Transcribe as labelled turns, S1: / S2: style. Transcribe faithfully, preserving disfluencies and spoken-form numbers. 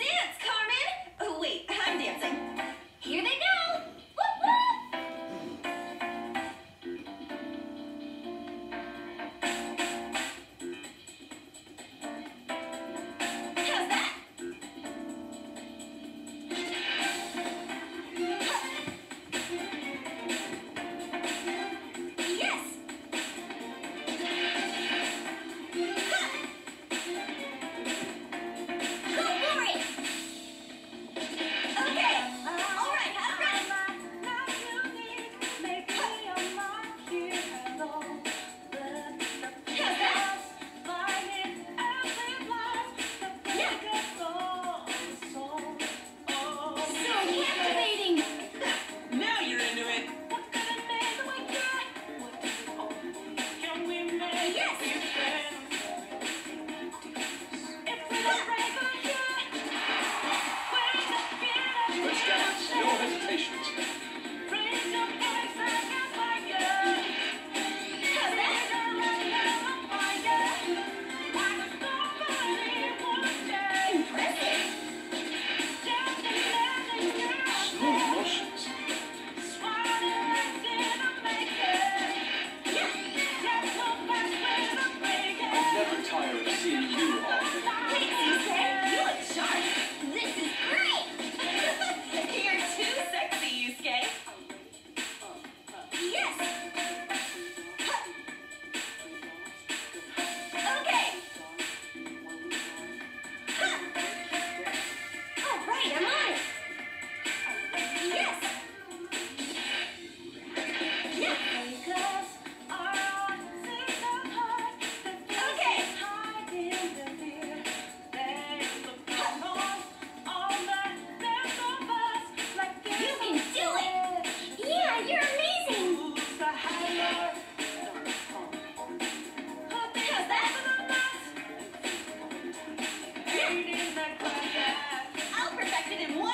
S1: dance, Carmen! Oh, wait, I'm dancing. Here they go! Whoop, whoop! How's that? Yes! Go for it! Okay, all right, have ready. How's that? Yeah. So captivating.
S2: Now you're into it.
S1: Yes.
S3: Let's dance. No hesitations.
S1: How's that? Impressive.
S3: Smooth motions. I'm never tired of seeing you all.
S1: Thanks, Yusuke. You look sharp. This is great. You're too sexy, Yusuke. Yes. Okay. All right, I'm on it. Yes. Yeah. Okay. You can do it. Yeah, you're amazing. How's that? Yeah. I'll perfect it in one.